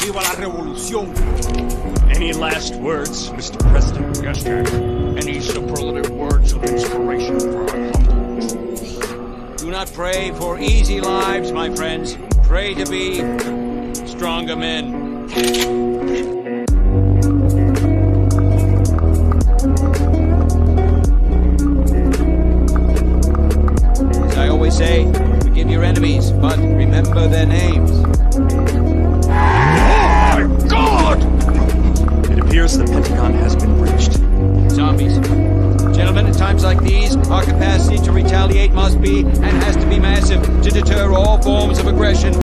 ¡Viva la revolución! Any last words, Mr. President? Yes, Jack. Any superlative words of inspiration for our humble? Do not pray for easy lives, my friends. Pray to be stronger men. As I always say, forgive your enemies, but remember their names. Oh my God! It appears the Pentagon has been breached. Zombies. Gentlemen, at times like these, our capacity to retaliate must be and has to be massive to deter all forms of aggression.